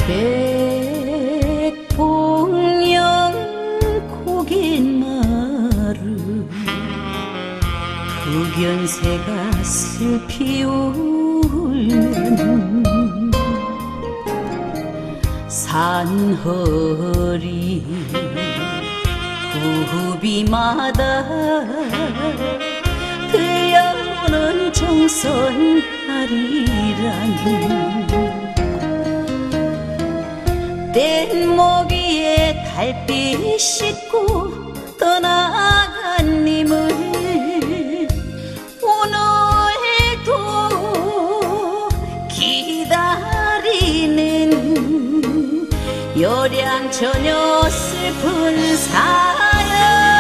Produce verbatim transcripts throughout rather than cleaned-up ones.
백봉령 고갯마루 흑연새가 슬피 울면 산허리 구비마다 들려오는 정선하리라니 뗏목위에 달빛 싣고 떠나간 님을 오늘도 기다리는 요량처녀 슬픈 사연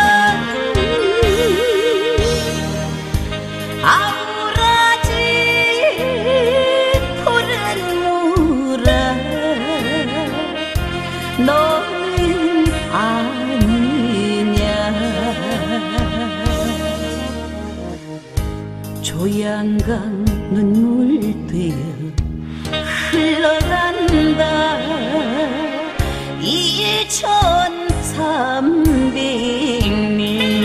아우라지 푸른 무라 너는 아느냐 조양강 눈물 되어 흘러간다 이천삼백리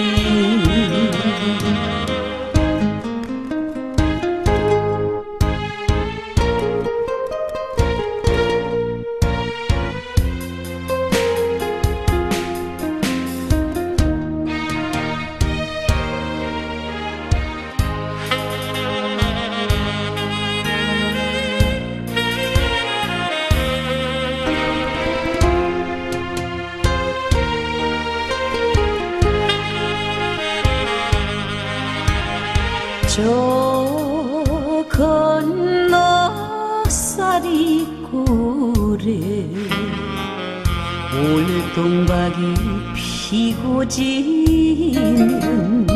저 건너 쌀이 고래 올동박이 피고 지는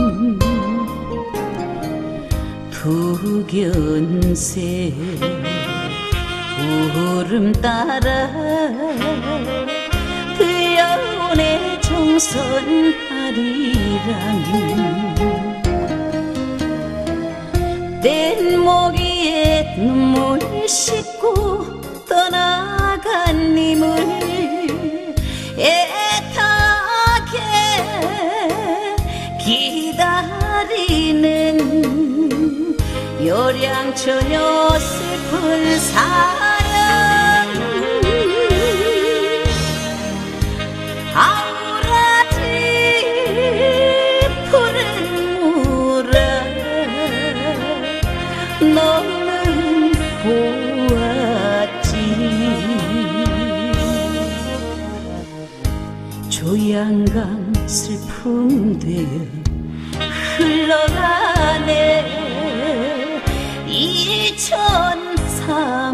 두견새 울음 따라 들려오네 정선하리라니 뗏목위에 눈물 싣고 떠나간 님을 애타게 기다리는 요량처녀 슬픈 사연 아우라지 푸른 무라 너는 보았지 조양강 슬픔 되어 흘러가네 이천삼